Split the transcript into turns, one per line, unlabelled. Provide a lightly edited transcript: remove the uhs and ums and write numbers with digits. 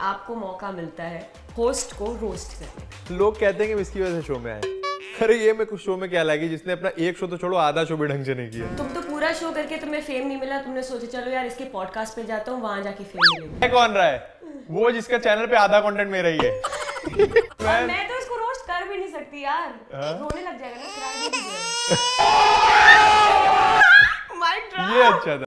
आपको मौका मिलता है होस्ट को रोस्ट करने का।
लोग कहते हैं कि इसकी वजह से शो में आए। अरे ये मैं कुछ शो में क्या लगी, जिसने अपना एक शो तो छोड़ो आधा शो भी ढंग से नहीं किया।
तुम तो पूरा शो करके तुम्हें फेम नहीं मिला, तुमने सोचा चलो यार इसके पॉडकास्ट पे जाता हूँ, वहां जाके फेम मिलेगी।
कौन रहा है वो जिसका चैनल पे आधा कंटेंट मेरा ही है।
मैं तो इसको रोस्ट कर भी नहीं सकती यार, रोने लग जाएगा ना।
ये अच्छा था।